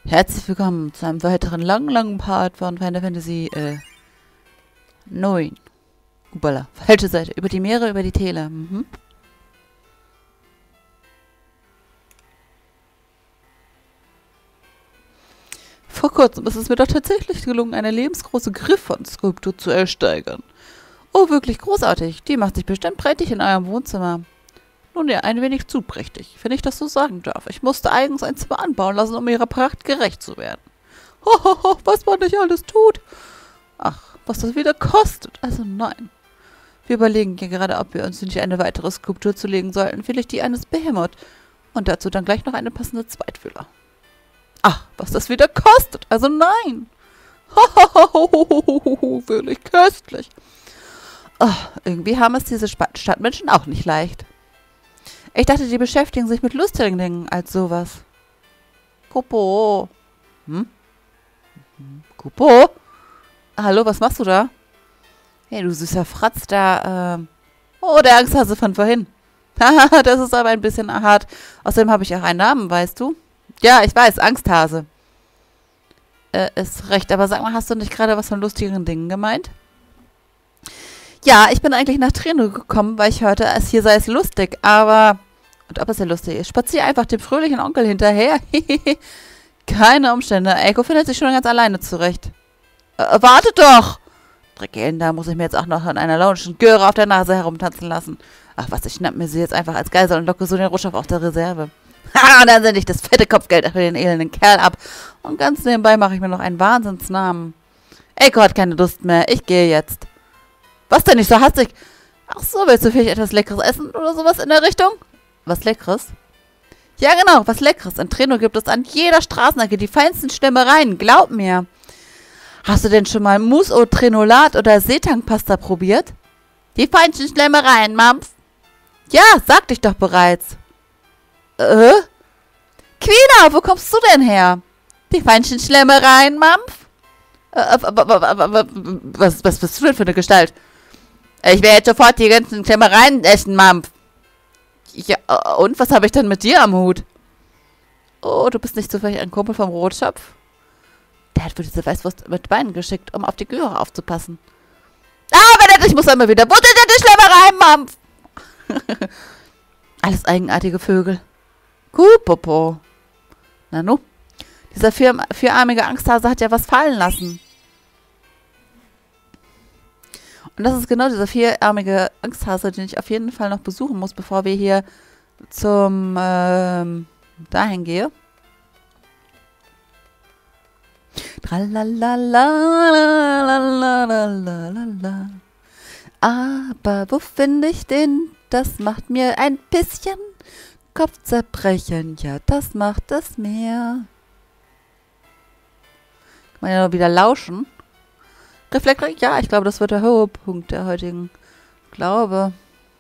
Herzlich willkommen zu einem weiteren langen Part von Final Fantasy 9. Ubala, falsche Seite. Über die Meere, über die Täler. Vor kurzem ist es mir doch tatsächlich gelungen, eine lebensgroße Griffon-Skulptur zu ersteigern. Oh, wirklich großartig. Die macht sich bestimmt prächtig in eurem Wohnzimmer. Nun ja, ein wenig zu prächtig, wenn ich das so sagen darf. Ich musste eigens ein Zimmer anbauen lassen, um ihrer Pracht gerecht zu werden. Hohoho, was man nicht alles tut. Ach, was das wieder kostet. Also nein. Wir überlegen ja gerade, ob wir uns nicht eine weitere Skulptur zulegen sollten, vielleicht die eines Behemoth. Und dazu dann gleich noch eine passende Zweitfüller. Ach, was das wieder kostet. Also nein. Hohoho, wirklich köstlich. Oh, irgendwie haben es diese Stadtmenschen auch nicht leicht. Ich dachte, die beschäftigen sich mit lustigen Dingen als sowas. Kupo. Kupo? Hallo, was machst du da? Hey, du süßer Fratz da, Oh, der Angsthase von vorhin. Haha, das ist aber ein bisschen hart. Außerdem habe ich auch einen Namen, weißt du? Ja, ich weiß, Angsthase. Ist recht, aber sag mal, hast du nicht gerade was von lustigen Dingen gemeint? Ja, ich bin eigentlich nach Treno gekommen, weil ich hörte, hier sei es lustig, aber... Und ob es ja lustig ist, spazier einfach dem fröhlichen Onkel hinterher. Keine Umstände. Eiko findet sich schon ganz alleine zurecht. Warte doch! Dreckig, da muss ich mir jetzt auch noch an einer launischen Göre auf der Nase herumtanzen lassen. Ach was, ich schnapp mir sie jetzt einfach als Geisel und locke so den Rutschow auf der Reserve. Ha, dann sende ich das fette Kopfgeld für den elenden Kerl ab. Und ganz nebenbei mache ich mir noch einen Wahnsinnsnamen. Eiko hat keine Lust mehr. Ich gehe jetzt. Was denn nicht so hastig? Ach so, willst du vielleicht etwas Leckeres essen oder sowas in der Richtung? Was Leckeres? Ja, genau, was Leckeres. In Treno gibt es an jeder Straßenecke die feinsten Schlemmereien, glaub mir. Hast du denn schon mal Mousse au Trenolat oder Seetang-Pasta probiert? Die feinsten Schlemmereien, Mampf. Ja, sagte ich doch bereits. Quina, wo kommst du denn her? Die feinsten Schlemmereien, Mampf? Was bist du denn für eine Gestalt? Ich werde jetzt sofort die ganzen Schlemmereien essen, Mampf. Ja, und was habe ich denn mit dir am Hut? Oh, du bist nicht zufällig ein Kumpel vom Rotschopf? Der hat für diese Weißwurst mit Beinen geschickt, um auf die Göre aufzupassen. Aber ich muss einmal wieder. Wo sind denn die Schlemmereien, Mampf? Alles eigenartige Vögel. Kupopo. Nanu, dieser vierarmige Angsthase hat ja was fallen lassen. Und das ist genau dieser vierarmige Angsthase, den ich auf jeden Fall noch besuchen muss, bevor wir hier zum dahin gehen. Tralalalalalalalala. Aber wo finde ich den? Das macht mir ein bisschen Kopfzerbrechen. Ja, das macht es mir. Kann man ja noch wieder lauschen. Reflekt, ja, ich glaube, das wird der Höhepunkt der heutigen Glaube.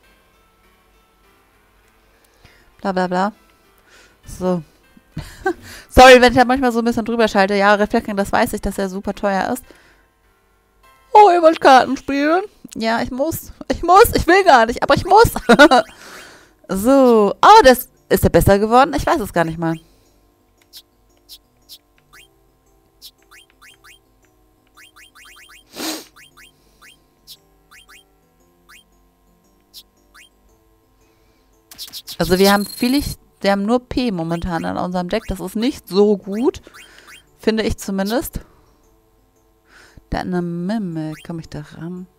Bla bla bla. So. Sorry, wenn ich da manchmal so ein bisschen drüber schalte. Ja, Reflekt, das weiß ich, dass er super teuer ist. Oh, ihr wollt Karten spielen? Ja, ich muss. Ich will gar nicht, aber ich muss. So. Oh, ist der besser geworden? Ich weiß es gar nicht mal. Also wir haben nur P momentan an unserem Deck. Das ist nicht so gut. Finde ich zumindest. Da eine Mimme. Komme ich da ran?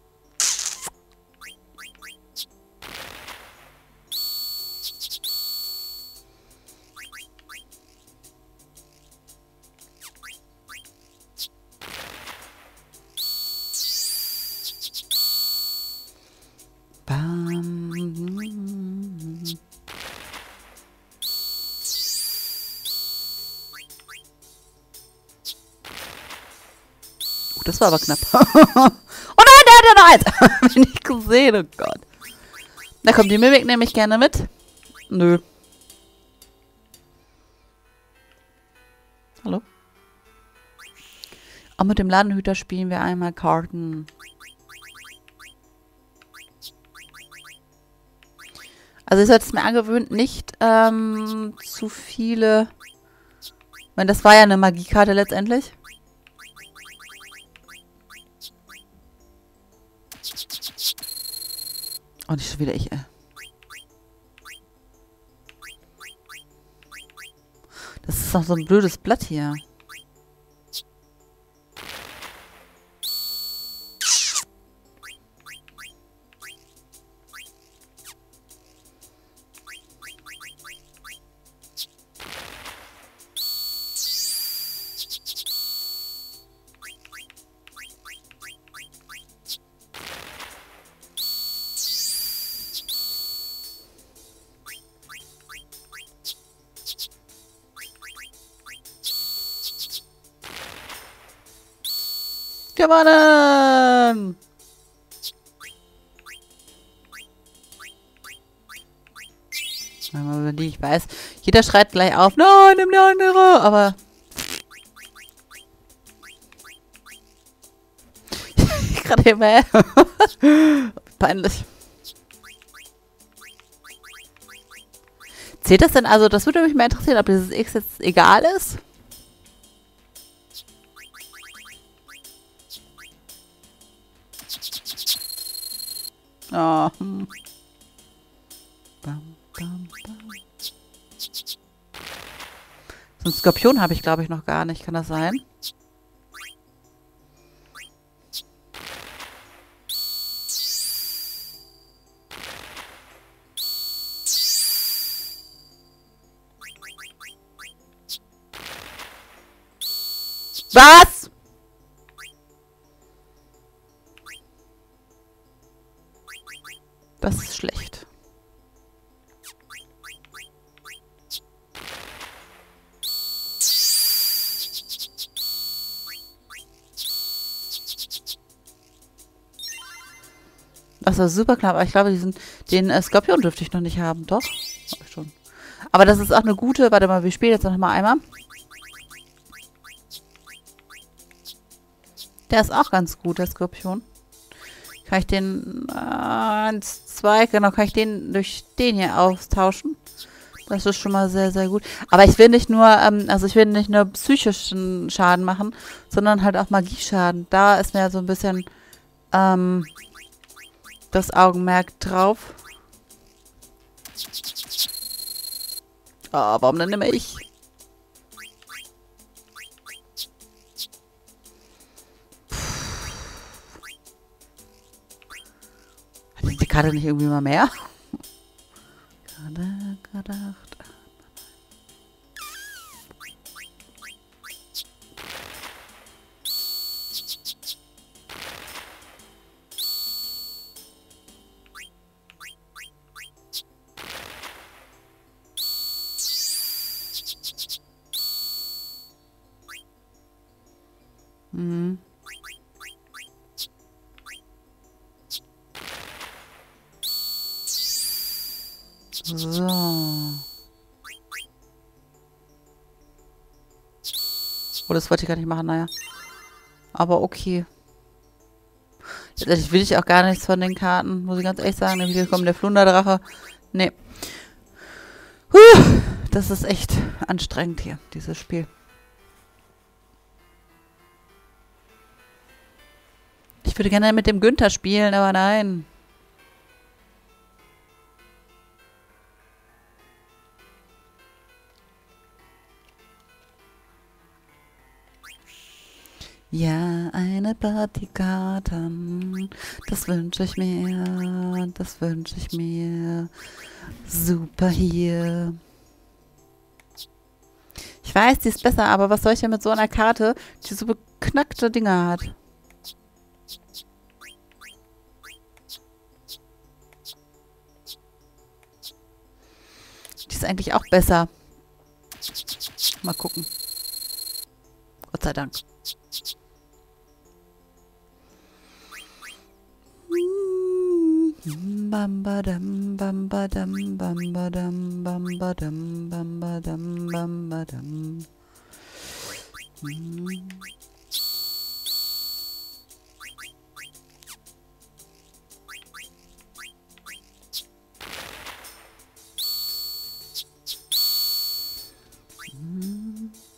Bam. Das war aber knapp. Oh nein, der hat ja noch eins. Bin ich gesehen, oh Gott. Da kommt die Mimik nämlich gerne mit. Nö. Hallo? Auch mit dem Ladenhüter spielen wir einmal Karten. Also ich habe es mir angewöhnt, nicht zu viele meine, das war ja eine Magiekarte letztendlich. Oh, nicht schon wieder ich, ey. Das ist doch so ein blödes Blatt hier. Gewonnen! Ich weiß, jeder schreit gleich auf, nein, nimm der andere, aber gerade immer peinlich. Zählt das denn also, das würde mich mal interessieren, ob dieses X jetzt egal ist? Oh. Bam, bam, bam. So einen Skorpion habe ich, glaube ich, noch gar nicht. Kann das sein? Was? Das ist schlecht. Das war super knapp. Aber ich glaube, den Skorpion dürfte ich noch nicht haben. Doch? Hab ich schon. Aber das ist auch eine gute. Warte mal, wir spielen jetzt noch mal einmal. Der ist auch ganz gut, der Skorpion. Kann ich den 1, 2, genau, kann ich den durch den hier austauschen. Das ist schon mal sehr, sehr gut. Aber ich will nicht nur, also ich will nicht nur psychischen Schaden machen, sondern halt auch Magieschaden. Da ist mir so ein bisschen das Augenmerk drauf. Oh, warum denn immer ich? Hat die Karte nicht irgendwie mal mehr? Gerade gedacht. Mhm. So. Oh, das wollte ich gar nicht machen, naja. Aber okay. Letztendlich will ich auch gar nichts von den Karten, muss ich ganz ehrlich sagen. Hier kommt der Flunderdrache. Nee. Das ist echt anstrengend hier, dieses Spiel. Ich würde gerne mit dem Günther spielen, aber nein. Ja, eine Party Karten. Das wünsche ich mir. Das wünsche ich mir. Super hier. Ich weiß, die ist besser, aber was soll ich denn mit so einer Karte, die so beknackte Dinger hat? Die ist eigentlich auch besser. Mal gucken. Gott sei Dank. Bam badam bam badam bam badam bam badam bam badam bam badam.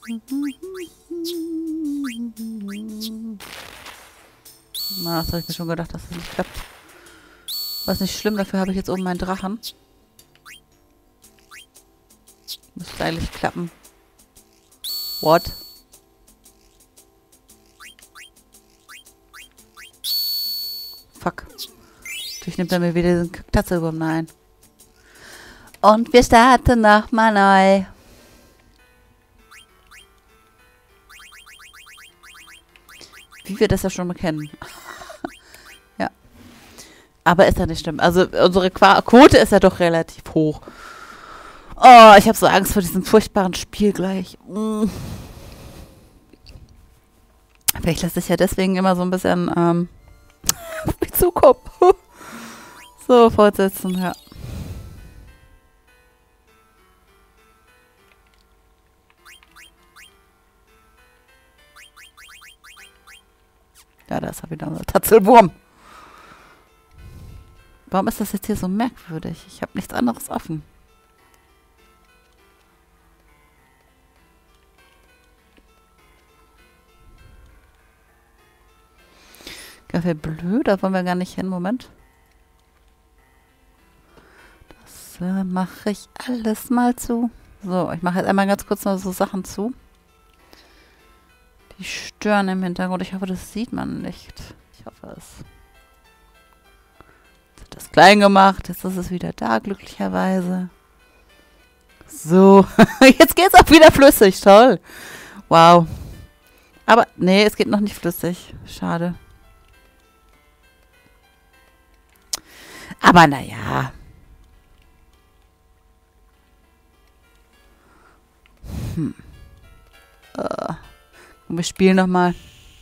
Na, das habe ich mir schon gedacht, dass das nicht klappt. Was nicht schlimm, dafür habe ich jetzt oben meinen Drachen. Müsste eigentlich klappen. What? Fuck. Natürlich nimmt er mir wieder diesen Tatzelwurm ein. Und wir starten nochmal neu. Wie wir das ja schon mal kennen. Ja. Aber ist ja nicht schlimm. Also unsere Quote ist ja doch relativ hoch. Oh, ich habe so Angst vor diesem furchtbaren Spiel gleich. Vielleicht lasse ich ja deswegen immer so ein bisschen auf mich zukommen. So, fortsetzen, ja. Ja, da ist er wieder unser Tatzelwurm. Warum ist das jetzt hier so merkwürdig? Ich habe nichts anderes offen. Ja, wäre blöd, da wollen wir gar nicht hin. Moment. Das mache ich alles mal zu. So, ich mache jetzt einmal ganz kurz noch so Sachen zu. Die stören im Hintergrund. Ich hoffe, das sieht man nicht. Ich hoffe es. Jetzt hat das klein gemacht. Jetzt ist es wieder da, glücklicherweise. So. Jetzt geht es auch wieder flüssig. Toll. Wow. Aber, nee, es geht noch nicht flüssig. Schade. Aber naja. Und wir spielen nochmal.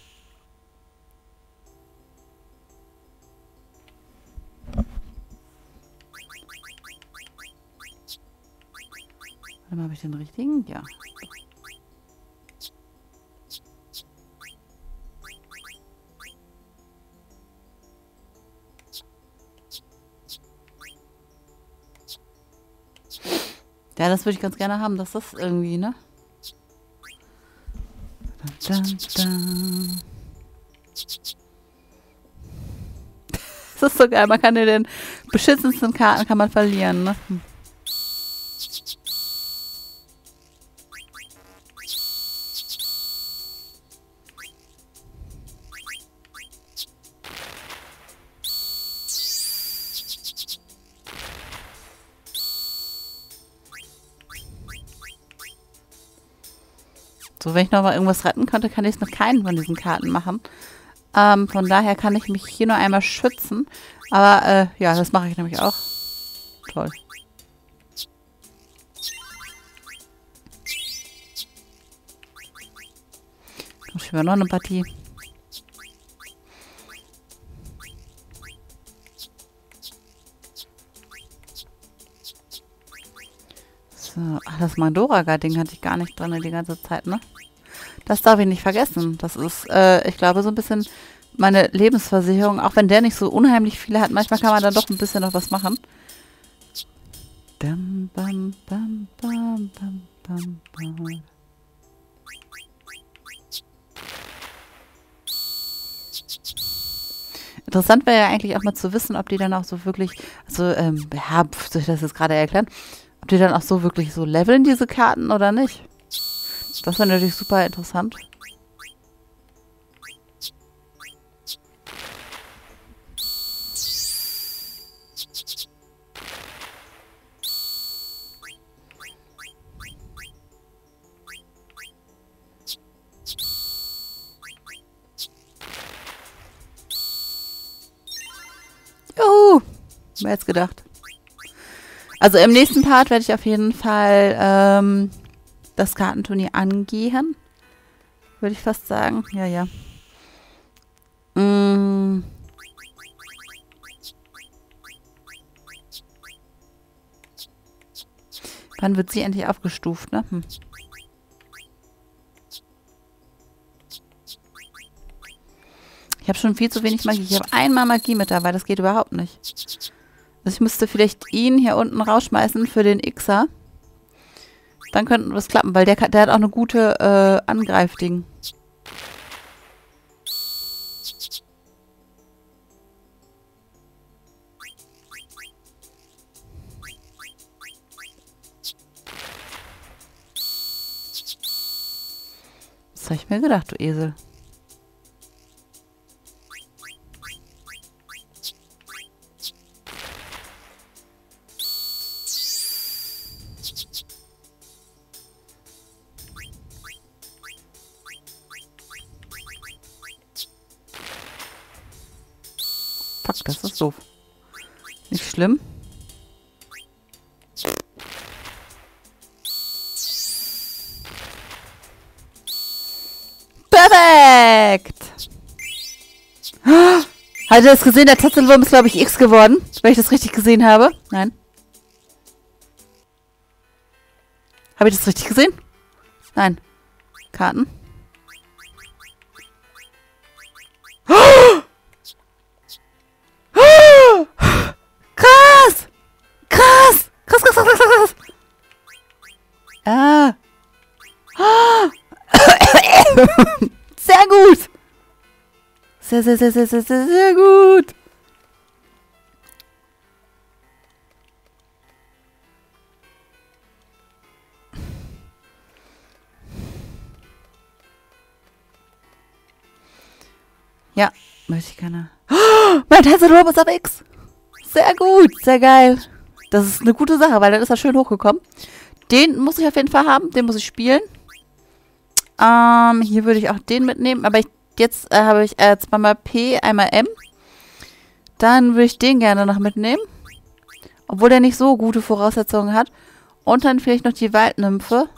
Warte mal, habe ich den richtigen? Ja. Ja, das würde ich ganz gerne haben, dass das irgendwie, ne? Dun, dun, dun. Das ist so geil, man kann ja den beschissensten Karten kann man verlieren, ne? So, wenn ich noch mal irgendwas retten könnte, kann ich es mit keinen von diesen Karten machen. Von daher kann ich mich hier nur einmal schützen. Aber, ja, das mache ich nämlich auch. Toll. Dann spielen wir noch eine Partie. So, ach, das Mandora-Ding hatte ich gar nicht drin die ganze Zeit, ne? Das darf ich nicht vergessen. Das ist, ich glaube, so ein bisschen meine Lebensversicherung. Auch wenn der nicht so unheimlich viele hat. Manchmal kann man dann doch ein bisschen noch was machen. Bam, bam, bam, bam, bam, bam, bam. Interessant wäre ja eigentlich auch mal zu wissen, ob die dann auch so wirklich, also, ja, soll ich das jetzt gerade erklären? Ob die dann auch so wirklich so leveln, diese Karten, oder nicht? Das wäre natürlich super interessant. Juhu! Wer hätte es gedacht? Also im nächsten Part werde ich auf jeden Fall das Kartenturnier angehen. Würde ich fast sagen. Ja, ja. Wann wird sie endlich aufgestuft, ne? Ich habe schon viel zu wenig Magie. Ich habe einmal Magie mit dabei. Das geht überhaupt nicht. Also ich müsste vielleicht ihn hier unten rausschmeißen für den Xer. Dann könnten das klappen, weil der hat auch eine gute Angreifding. Das habe ich mir gedacht, du Esel. Fuck, das ist doof. Nicht schlimm. Perfekt! Hat ihr das gesehen? Der Tatzelwurm ist, glaube ich, X geworden. Wenn ich das richtig gesehen habe. Nein. Habe ich das richtig gesehen? Nein. Karten. Krass! Krass! Krass, krass, krass, krass, krass! Ah. Sehr gut! Sehr, sehr, sehr, sehr, sehr, sehr, sehr gut! Ja, möchte ich gerne. Oh, mein Tatzelwurm ist auf X! Sehr gut, sehr geil. Das ist eine gute Sache, weil dann ist er schön hochgekommen. Den muss ich auf jeden Fall haben, den muss ich spielen. Hier würde ich auch den mitnehmen, aber jetzt habe ich zweimal P, einmal M. Dann würde ich den gerne noch mitnehmen. Obwohl der nicht so gute Voraussetzungen hat. Und dann vielleicht noch die Waldnymphe.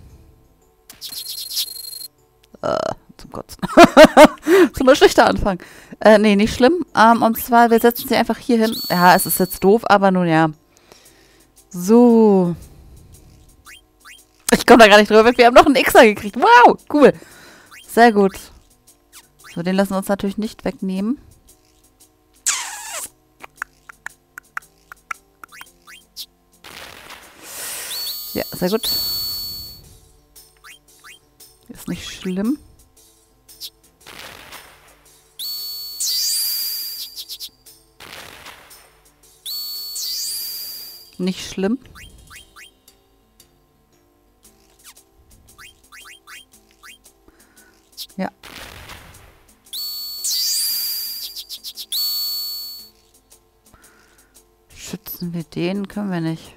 Zum Kotzen. Zum schlechter Anfang. Nee, nicht schlimm. Und zwar, wir setzen sie einfach hier hin. Ja, es ist jetzt doof, aber nun ja. So. Ich komme da gar nicht drüber weg. Wir haben noch einen Xer gekriegt. Wow, cool. Sehr gut. So, den lassen wir uns natürlich nicht wegnehmen. Ja, sehr gut. Ist nicht schlimm. Nicht schlimm. Ja. Schützen wir den? Können wir nicht.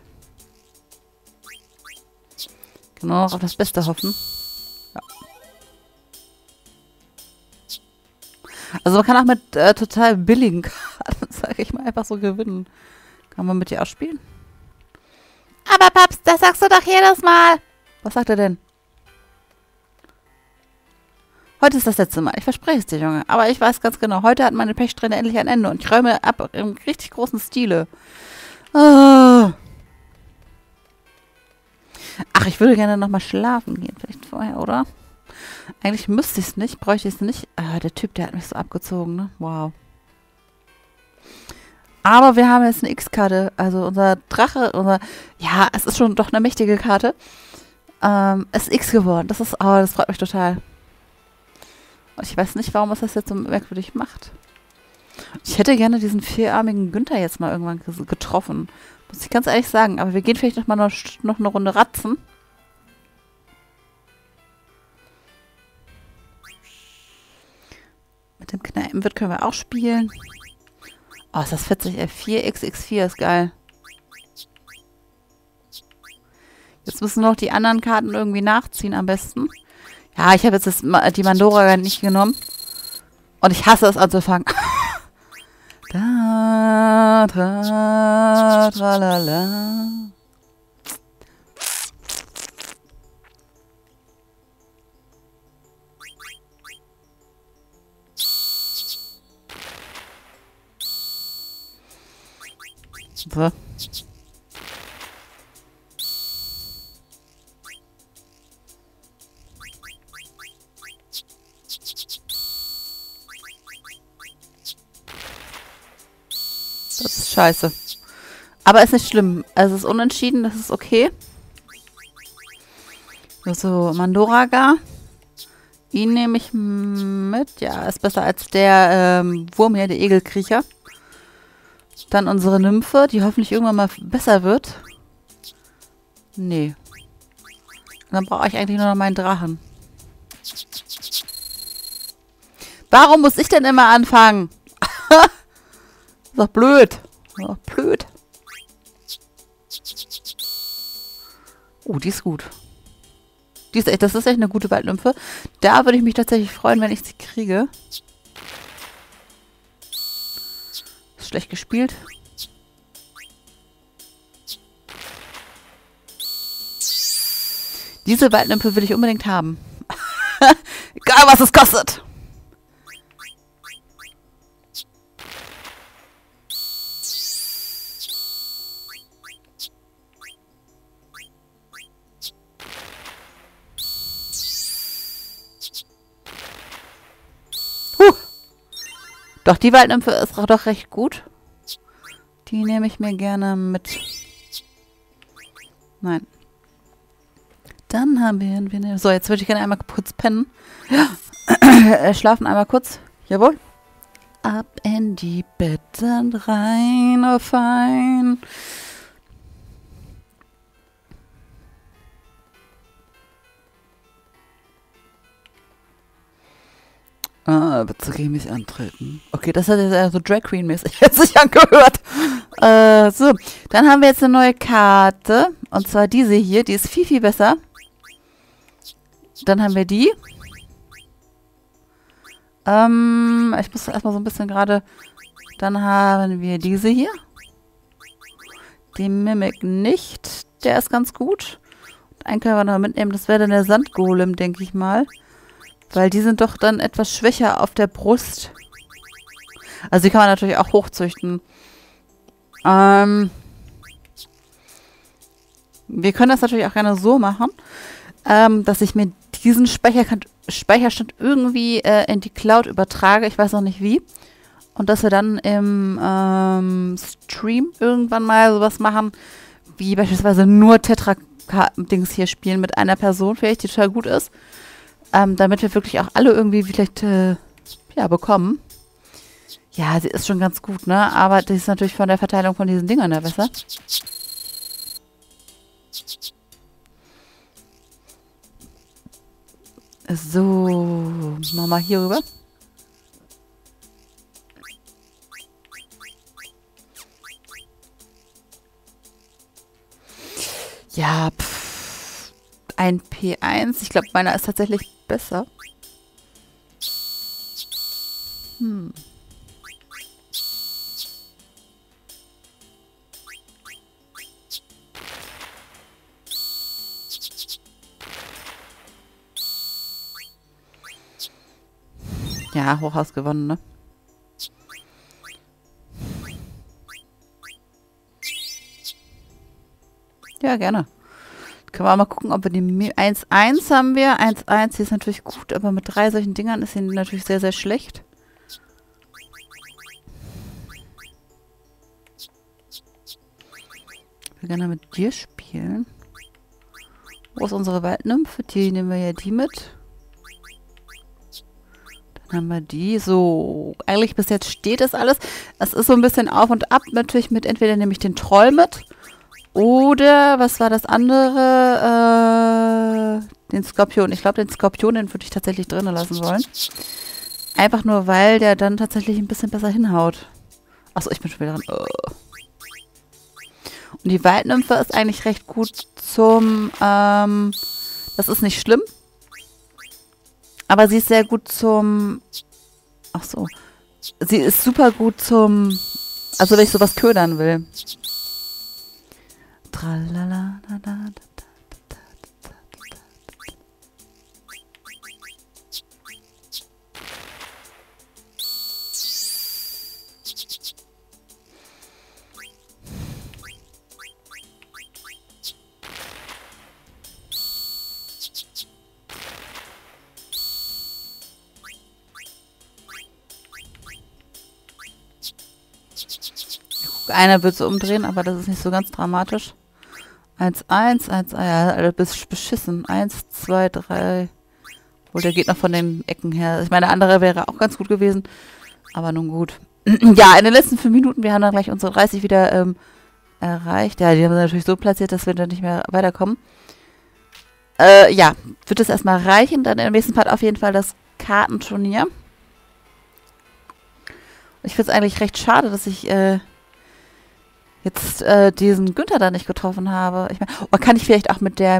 Genau, auf das Beste hoffen. Ja. Also man kann auch mit total billigen Karten, sage ich mal, einfach so gewinnen. Kann man mit dir auch spielen? Aber Paps, das sagst du doch jedes Mal. Was sagt er denn? Heute ist das letzte Mal. Ich verspreche es dir, Junge. Aber ich weiß ganz genau, heute hat meine Pechsträhne endlich ein Ende. Und ich räume ab im richtig großen Stile. Oh. Ach, ich würde gerne nochmal schlafen gehen. Vielleicht vorher, oder? Eigentlich müsste ich es nicht. Bräuchte ich es nicht. Ah, der Typ, der hat mich so abgezogen, ne? Wow. Aber wir haben jetzt eine X-Karte. Also unser Drache, ja, es ist schon doch eine mächtige Karte. Ist X geworden. Das freut mich total. Und ich weiß nicht, warum es das jetzt so merkwürdig macht. Ich hätte gerne diesen vierarmigen Günther jetzt mal irgendwann getroffen. Muss ich ganz ehrlich sagen. Aber wir gehen vielleicht noch eine Runde ratzen. Mit dem Kneipenwirt können wir auch spielen. Oh, ist das 40 F4? XX4 ist geil. Jetzt müssen noch die anderen Karten irgendwie nachziehen am besten. Ja, ich habe jetzt die Mandora nicht genommen. Und ich hasse es anzufangen. Da, tra, tralala. So. Das ist scheiße. Aber ist nicht schlimm. Also es ist unentschieden, das ist okay. So, Mandoraga. Ihn nehme ich mit. Ja, ist besser als der Wurm hier, der Egelkriecher. Dann unsere Nymphe, die hoffentlich irgendwann mal besser wird. Nee. Dann brauche ich eigentlich nur noch meinen Drachen. Warum muss ich denn immer anfangen? Ist doch blöd. Ist doch blöd. Oh, die ist gut. Die ist echt, das ist echt eine gute Waldnymphe. Da würde ich mich tatsächlich freuen, wenn ich sie kriege. Ist schlecht gespielt. Diese Waldnymphe will ich unbedingt haben. Egal, was es kostet. Doch, die Waldnymphe ist doch recht gut. Die nehme ich mir gerne mit. Nein. Dann haben wir... So, jetzt würde ich gerne einmal kurz pennen. Ja. Schlafen einmal kurz. Jawohl. Ab in die Betten rein, oh fein. Bitte gegen mich antreten. Okay, das hat jetzt eher so Drag Queen-mäßig sich angehört. So, dann haben wir jetzt eine neue Karte. Und zwar diese hier. Die ist viel, viel besser. Dann haben wir die. Ich muss erstmal so ein bisschen gerade... Dann haben wir diese hier. Die Mimik nicht. Der ist ganz gut. Und einen können wir noch mitnehmen. Das wäre dann der Sandgolem, denke ich mal. Weil die sind doch dann etwas schwächer auf der Brust. Also die kann man natürlich auch hochzüchten. Wir können das natürlich auch gerne so machen, dass ich mir diesen Speicherstand irgendwie in die Cloud übertrage. Ich weiß noch nicht wie. Und dass wir dann im Stream irgendwann mal sowas machen, wie beispielsweise nur Tetra-Dings hier spielen mit einer Person, vielleicht die total gut ist. Damit wir wirklich auch alle irgendwie vielleicht ja, bekommen. Ja, sie ist schon ganz gut, ne? Aber die ist natürlich von der Verteilung von diesen Dingern ja besser. So, machen wir mal hier rüber. Ja, ein P1. Ich glaube, meiner ist tatsächlich besser. Ja, Hochhaus gewonnen, ne? Ja, gerne. Können wir mal gucken, ob wir die 1-1 haben wir. 1-1, die ist natürlich gut, aber mit 3 solchen Dingern ist sie natürlich sehr, sehr schlecht. Ich will gerne mit dir spielen. Wo ist unsere Waldnymphe? Die nehmen wir ja die mit. Dann haben wir die. So, eigentlich bis jetzt steht das alles. Es ist so ein bisschen auf und ab natürlich mit, entweder nehme ich den Troll mit. Oder, was war das andere? Den Skorpion. Ich glaube, den Skorpion, den würde ich tatsächlich drinnen lassen wollen. Einfach nur, weil der dann tatsächlich ein bisschen besser hinhaut. Achso, ich bin schon wieder dran. Und die Waldnymphe ist eigentlich recht gut zum... das ist nicht schlimm. Aber sie ist sehr gut zum... Achso. Sie ist super gut zum... Also, wenn ich sowas ködern will. Tralala, einer wird so umdrehen, aber das ist nicht so ganz dramatisch. 1, 1, ja, bist beschissen. 1, 2, 3. Obwohl, der geht noch von den Ecken her. Ich meine, der andere wäre auch ganz gut gewesen. Aber nun gut. Ja, in den letzten 5 Minuten, wir haben dann gleich unsere 30 wieder erreicht. Ja, die haben wir natürlich so platziert, dass wir dann nicht mehr weiterkommen. Ja, wird es erstmal reichen. Dann im nächsten Part auf jeden Fall das Kartenturnier. Ich finde es eigentlich recht schade, dass ich jetzt diesen Günther da nicht getroffen habe. Ich meine, kann ich vielleicht auch mit der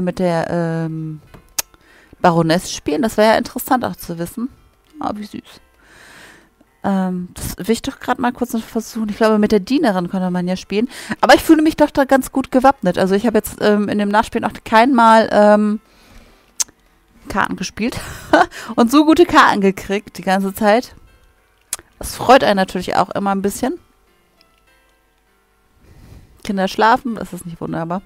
Baroness spielen? Das wäre ja interessant auch zu wissen. Oh, wie süß. Das will ich doch gerade mal kurz noch versuchen. Ich glaube, mit der Dienerin könnte man ja spielen. Aber ich fühle mich doch da ganz gut gewappnet. Also ich habe jetzt in dem Nachspiel noch kein Mal Karten gespielt. Und so gute Karten gekriegt die ganze Zeit. Das freut einen natürlich auch immer ein bisschen. Kinder schlafen, das ist nicht wunderbar.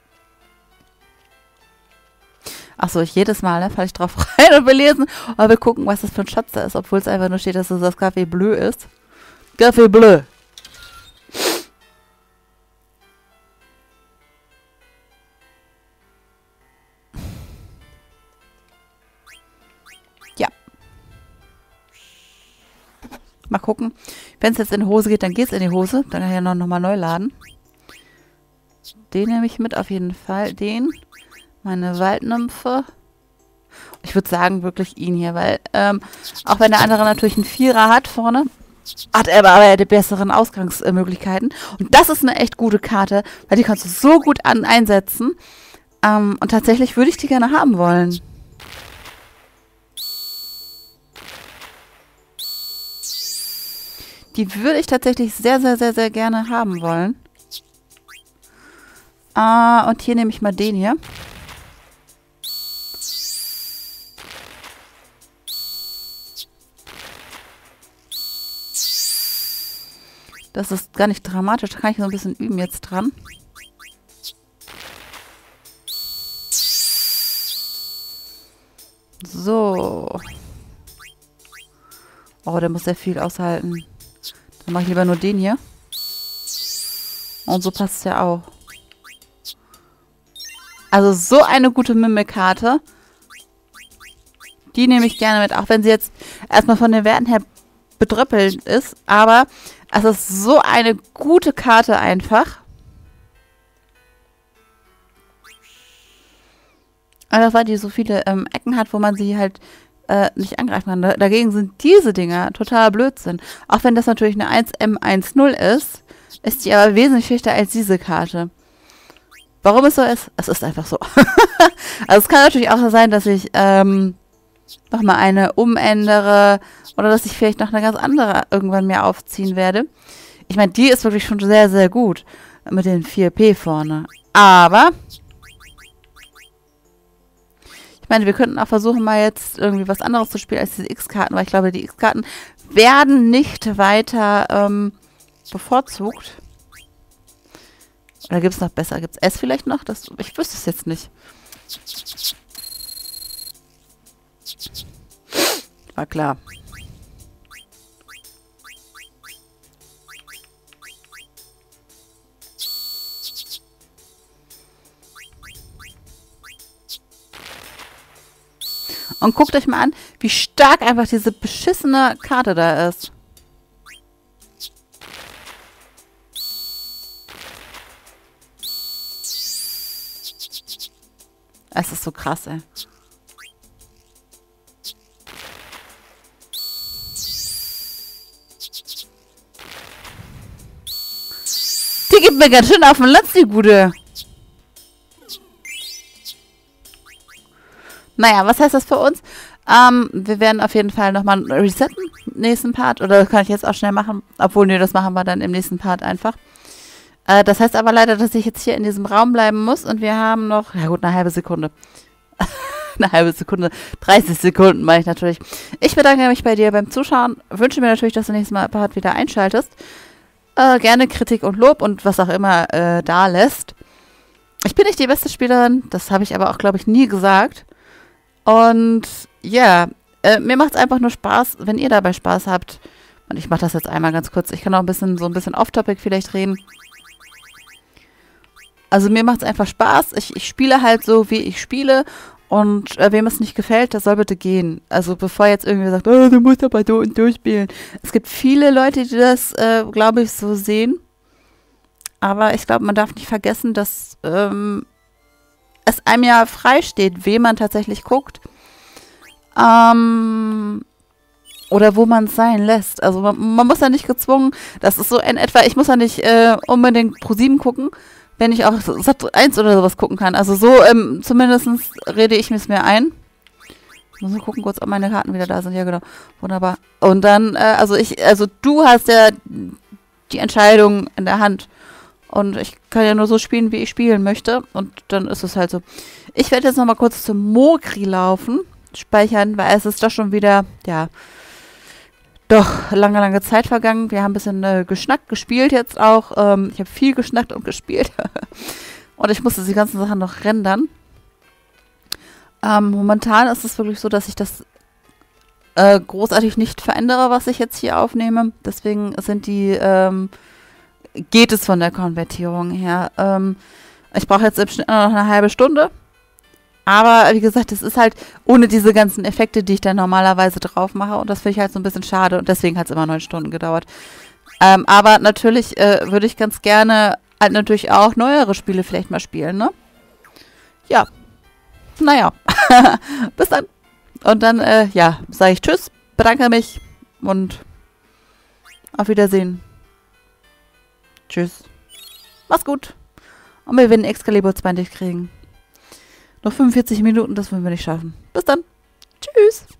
Achso, jedes Mal, ne, falle ich drauf rein und wir lesen. Aber wir gucken, was das für ein Schatz da ist, obwohl es einfach nur steht, dass das Café Bleu ist. Café Bleu. Ja. Mal gucken. Wenn es jetzt in die Hose geht, dann geht es in die Hose. Dann kann ich ja noch mal neu laden. Den nehme ich mit auf jeden Fall. Den. Meine Waldnymphe. Ich würde sagen, wirklich ihn hier, weil auch wenn der andere natürlich einen Vierer hat vorne, hat er aber die besseren Ausgangsmöglichkeiten. Und das ist eine echt gute Karte, weil die kannst du so gut einsetzen. Und tatsächlich würde ich die gerne haben wollen. Die würde ich tatsächlich sehr, sehr, sehr, sehr gerne haben wollen. Und hier nehme ich mal den hier. Das ist gar nicht dramatisch. Da kann ich so ein bisschen üben jetzt dran. So. Oh, der muss sehr viel aushalten. Dann mache ich lieber nur den hier. Und so passt es ja auch. Also so eine gute Mimikarte. Die nehme ich gerne mit. Auch wenn sie jetzt erstmal von den Werten her bedröppelt ist. Aber es ist so eine gute Karte einfach. Einfach weil die so viele Ecken hat, wo man sie halt nicht angreifen kann. Dagegen sind diese Dinger totaler Blödsinn. Auch wenn das natürlich eine 1M10 ist die aber wesentlich schlechter als diese Karte. Warum es so ist? Es ist einfach so. Also es kann natürlich auch sein, dass ich nochmal eine umändere oder dass ich vielleicht noch eine ganz andere irgendwann mehr aufziehen werde. Ich meine, die ist wirklich schon sehr, sehr gut mit den 4P vorne. Aber ich meine, wir könnten auch versuchen, mal jetzt irgendwie was anderes zu spielen als diese X-Karten, weil ich glaube, die X-Karten werden nicht weiter bevorzugt. Oder gibt es noch besser? Gibt es S vielleicht noch? Ich wüsste es jetzt nicht. War klar. Und guckt euch mal an, wie stark einfach diese beschissene Karte da ist. Es ist so krass, ey. Die gibt mir ganz schön auf den Latz, die Gute. Naja, was heißt das für uns? Wir werden auf jeden Fall nochmal resetten im nächsten Part. Oder das kann ich jetzt auch schnell machen. Obwohl, nee, das machen wir dann im nächsten Part einfach. Das heißt aber leider, dass ich jetzt hier in diesem Raum bleiben muss. Und wir haben noch, ja gut, eine halbe Sekunde. Eine halbe Sekunde. 30 Sekunden meine ich natürlich. Ich bedanke mich bei dir beim Zuschauen. Wünsche mir natürlich, dass du nächstes Mal Part wieder einschaltest. Gerne Kritik und Lob und was auch immer da lässt. Ich bin nicht die beste Spielerin. Das habe ich aber auch, glaube ich, nie gesagt. Und ja, mir macht es einfach nur Spaß, wenn ihr dabei Spaß habt. Und ich mache das jetzt einmal ganz kurz. Ich kann auch so ein bisschen off-topic vielleicht reden. Also mir macht es einfach Spaß. Ich spiele halt so, wie ich spiele. Und wem es nicht gefällt, das soll bitte gehen. Also bevor jetzt irgendwie sagt, oh, du musst aber so und durchspielen. Es gibt viele Leute, die das, glaube ich, so sehen. Aber ich glaube, man darf nicht vergessen, dass es einem ja frei steht, wem man tatsächlich guckt. Oder wo man es sein lässt. Also man muss ja nicht gezwungen, das ist so in etwa, ich muss ja nicht unbedingt ProSieben gucken, wenn ich auch Sat.1 oder sowas gucken kann. Also so zumindest rede ich mir ein. Ich muss mal gucken kurz, ob meine Karten wieder da sind. Ja, genau. Wunderbar. Und dann, also du hast ja die Entscheidung in der Hand. Und ich kann ja nur so spielen, wie ich spielen möchte. Und dann ist es halt so. Ich werde jetzt nochmal kurz zum Mogri laufen, speichern, weil es ist doch schon wieder, ja, doch lange, lange Zeit vergangen. Wir haben ein bisschen geschnackt, gespielt jetzt auch. Ich habe viel geschnackt und gespielt. Und ich musste die ganzen Sachen noch rendern. Momentan ist es wirklich so, dass ich das großartig nicht verändere, was ich jetzt hier aufnehme. Deswegen sind geht es von der Konvertierung her. Ich brauche jetzt im Schnitt noch eine halbe Stunde. Aber wie gesagt, es ist halt ohne diese ganzen Effekte, die ich dann normalerweise drauf mache. Und das finde ich halt so ein bisschen schade. Und deswegen hat es immer 9 Stunden gedauert. Aber natürlich würde ich ganz gerne halt natürlich auch neuere Spiele vielleicht mal spielen, ne? Ja. Naja. Bis dann. Und dann, ja, sage ich Tschüss, bedanke mich und auf Wiedersehen. Tschüss. Mach's gut. Und wir werden Excalibur 20 kriegen. Noch 45 Minuten, das wollen wir nicht schaffen. Bis dann. Tschüss.